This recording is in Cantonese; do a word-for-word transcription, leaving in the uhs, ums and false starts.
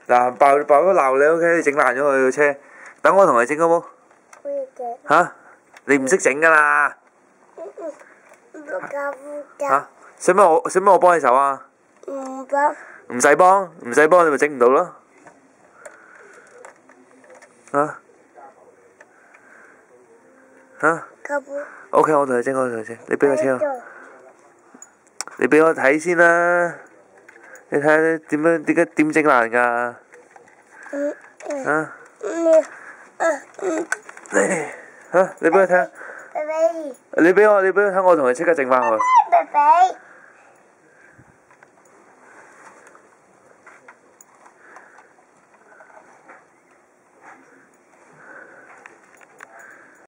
嗱，爸爸都鬧你 OK，你整爛咗佢個車，等我同你整好冇？嚇？你唔識整㗎啦！嚇？使乜我使乜我幫你手啊？ 唔幫。 唔使幫，唔使幫你咪整唔到咯。嚇？嚇？OK，我同你整，我同你整，你俾個車我。你俾我睇先啦，你睇下點樣點解點整爛㗎？啊？你嚇？你俾我睇下。你俾我，你俾我睇，我同你即刻整翻佢。